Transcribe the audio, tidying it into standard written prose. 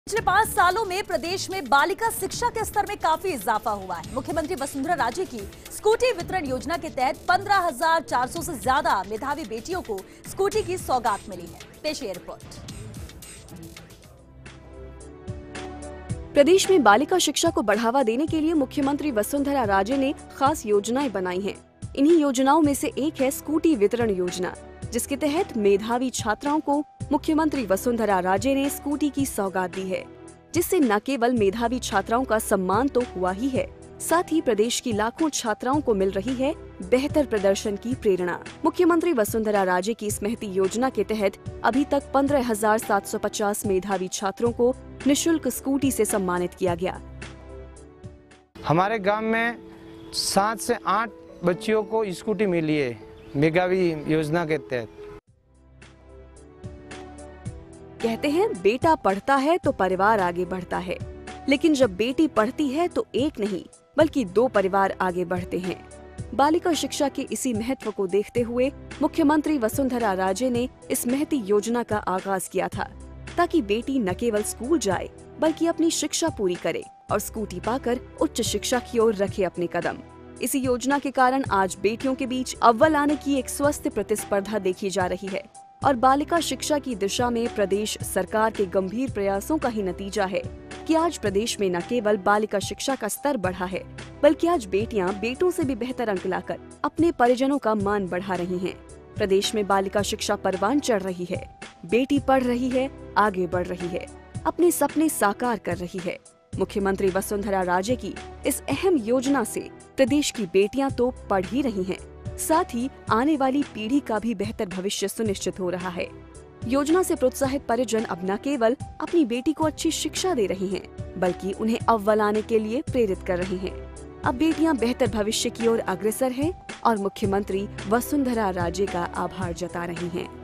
पिछले 5 सालों में प्रदेश में बालिका शिक्षा के स्तर में काफी इजाफा हुआ है। मुख्यमंत्री वसुंधरा राजे की स्कूटी वितरण योजना के तहत 15,400 से ज्यादा मेधावी बेटियों को स्कूटी की सौगात मिली है। पेश है रिपोर्ट। प्रदेश में बालिका शिक्षा को बढ़ावा देने के लिए मुख्यमंत्री वसुंधरा राजे ने खास योजनाएं बनाई हैं। इन्हीं योजनाओं में से एक है स्कूटी वितरण योजना, जिसके तहत मेधावी छात्राओं को मुख्यमंत्री वसुंधरा राजे ने स्कूटी की सौगात दी है, जिससे न केवल मेधावी छात्राओं का सम्मान तो हुआ ही है, साथ ही प्रदेश की लाखों छात्राओं को मिल रही है बेहतर प्रदर्शन की प्रेरणा। मुख्यमंत्री वसुंधरा राजे की इस महती योजना के तहत अभी तक 15,750 मेधावी छात्रों को निःशुल्क स्कूटी से सम्मानित किया गया। हमारे गांव में 7 से 8 बच्चियों को स्कूटी मिली है मेधावी योजना के तहत। कहते हैं बेटा पढ़ता है तो परिवार आगे बढ़ता है, लेकिन जब बेटी पढ़ती है तो एक नहीं बल्कि 2 परिवार आगे बढ़ते हैं। बालिका शिक्षा के इसी महत्व को देखते हुए मुख्यमंत्री वसुंधरा राजे ने इस महती योजना का आगाज किया था, ताकि बेटी न केवल स्कूल जाए बल्कि अपनी शिक्षा पूरी करे और स्कूटी पाकर उच्च शिक्षा की ओर रखे अपने कदम। इसी योजना के कारण आज बेटियों के बीच अव्वल आने की एक स्वस्थ प्रतिस्पर्धा देखी जा रही है और बालिका शिक्षा की दिशा में प्रदेश सरकार के गंभीर प्रयासों का ही नतीजा है कि आज प्रदेश में न केवल बालिका शिक्षा का स्तर बढ़ा है, बल्कि आज बेटियां बेटों से भी बेहतर अंक लाकर अपने परिजनों का मान बढ़ा रही हैं। प्रदेश में बालिका शिक्षा परवान चढ़ रही है, बेटी पढ़ रही है, आगे बढ़ रही है, अपने सपने साकार कर रही है। मुख्यमंत्री वसुंधरा राजे की इस अहम योजना से प्रदेश की बेटियां तो पढ़ ही रही हैं, साथ ही आने वाली पीढ़ी का भी बेहतर भविष्य सुनिश्चित हो रहा है। योजना से प्रोत्साहित परिजन अब न केवल अपनी बेटी को अच्छी शिक्षा दे रही हैं, बल्कि उन्हें अव्वल आने के लिए प्रेरित कर रही हैं। अब बेटियां बेहतर भविष्य की ओर अग्रसर हैं और मुख्यमंत्री वसुंधरा राजे का आभार जता रही हैं।